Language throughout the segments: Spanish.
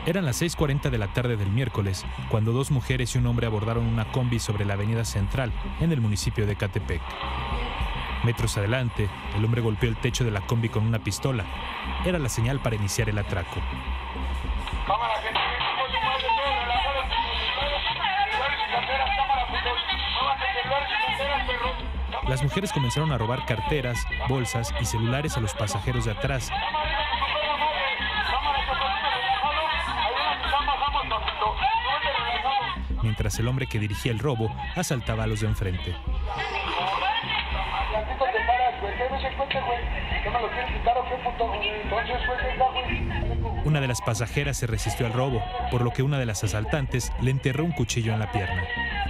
Eran las 6:40 de la tarde del miércoles, cuando dos mujeres y un hombre abordaron una combi sobre la avenida Central, en el municipio de Ecatepec. Metros adelante, el hombre golpeó el techo de la combi con una pistola. Era la señal para iniciar el atraco. Las mujeres comenzaron a robar carteras, bolsas y celulares a los pasajeros de atrás. Mientras el hombre que dirigía el robo asaltaba a los de enfrente. Una de las pasajeras se resistió al robo, por lo que una de las asaltantes le enterró un cuchillo en la pierna.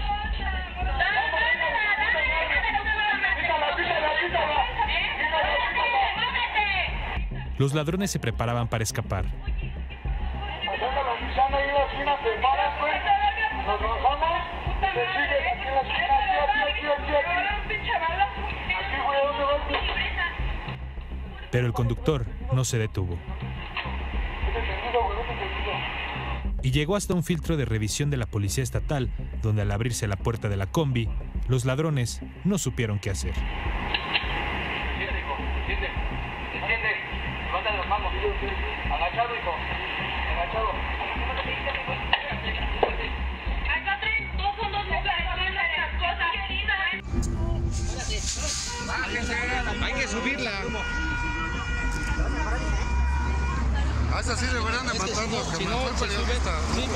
Los ladrones se preparaban para escapar. Pero el conductor no se detuvo. Y llegó hasta un filtro de revisión de la policía estatal, donde al abrirse la puerta de la combi, los ladrones no supieron qué hacer. Agachado, hijo. Agachado. Hay que subirla. A esa sí deberían de matarnos, que me fue periodista.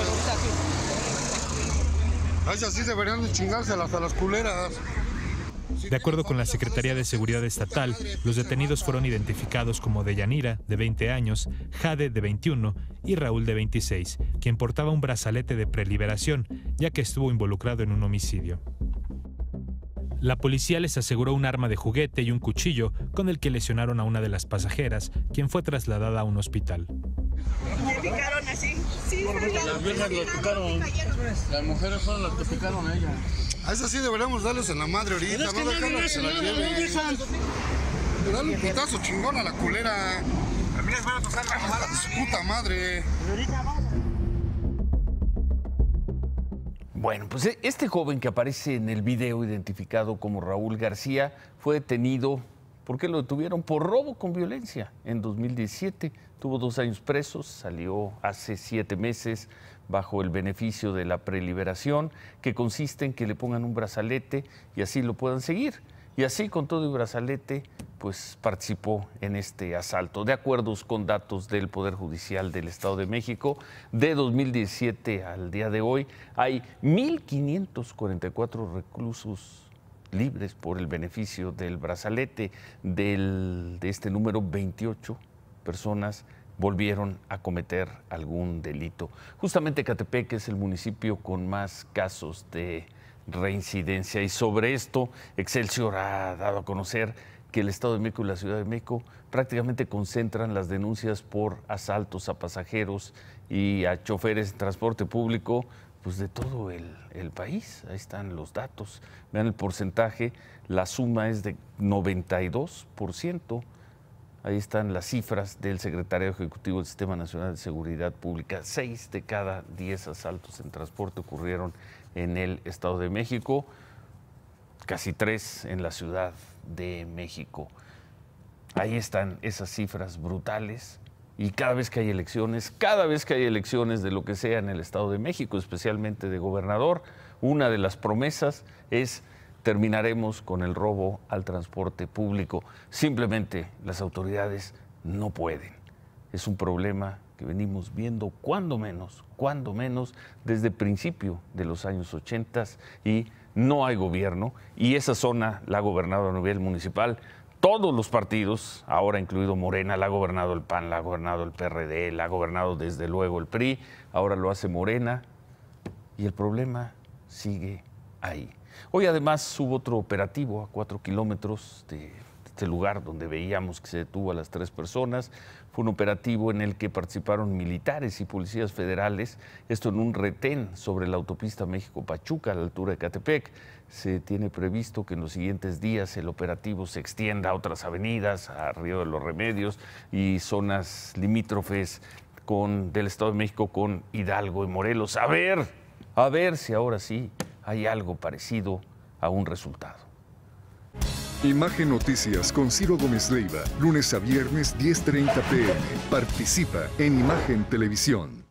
A esa sí deberían de chingárselas a las culeras. De acuerdo con la Secretaría de Seguridad Estatal, los detenidos fueron identificados como Deyanira, de 20 años, Jade, de 21, y Raúl, de 26, quien portaba un brazalete de preliberación, ya que estuvo involucrado en un homicidio. La policía les aseguró un arma de juguete y un cuchillo con el que lesionaron a una de las pasajeras, quien fue trasladada a un hospital. ¿Le picaron así? Sí, las viejas lo picaron. Las mujeres fueron las que picaron a ella. A eso sí deberíamos darles en la madre ahorita, no dejarlas que se la lleven. Dale un putazo chingón a la culera. A mí les van a tocar la mala de su puta madre. Bueno, pues este joven que aparece en el video identificado como Raúl García fue detenido porque lo detuvieron por robo con violencia en 2017. Tuvo 2 años presos, salió hace 7 meses bajo el beneficio de la preliberación, que consiste en que le pongan un brazalete y así lo puedan seguir. Y así, con todo y brazalete, pues participó en este asalto. De acuerdo con datos del Poder Judicial del Estado de México, de 2017 al día de hoy, hay 1,544 reclusos libres por el beneficio del brazalete. De este número, 28 personas volvieron a cometer algún delito. Justamente Ecatepec es el municipio con más casos de reincidencia, y sobre esto Excelsior ha dado a conocer que el Estado de México y la Ciudad de México prácticamente concentran las denuncias por asaltos a pasajeros y a choferes de transporte público pues de todo el país. Ahí están los datos. Vean el porcentaje, la suma es de 92%. Ahí están las cifras del Secretariado Ejecutivo del Sistema Nacional de Seguridad Pública. 6 de cada 10 asaltos en transporte ocurrieron en el Estado de México, casi 3 en la Ciudad de México. Ahí están esas cifras brutales. Y cada vez que hay elecciones de lo que sea en el Estado de México, especialmente de gobernador, una de las promesas es: terminaremos con el robo al transporte público. Simplemente las autoridades no pueden. Es un problema que venimos viendo cuando menos, desde el principio de los años 80, y no hay gobierno. Y esa zona la ha gobernado a nivel municipal todos los partidos, ahora incluido Morena, la ha gobernado el PAN, la ha gobernado el PRD, la ha gobernado desde luego el PRI, ahora lo hace Morena, y el problema sigue ahí. Hoy además hubo otro operativo a 4 kilómetros de este lugar donde veíamos que se detuvo a las 3 personas. Fue un operativo en el que participaron militares y policías federales, esto en un retén sobre la autopista México-Pachuca, a la altura de Ecatepec. Se tiene previsto que en los siguientes días el operativo se extienda a otras avenidas, a Río de los Remedios y zonas limítrofes del Estado de México con Hidalgo y Morelos. A ver si ahora sí hay algo parecido a un resultado. Imagen Noticias con Ciro Gómez Leiva, lunes a viernes 10:30 p.m. Participa en Imagen Televisión.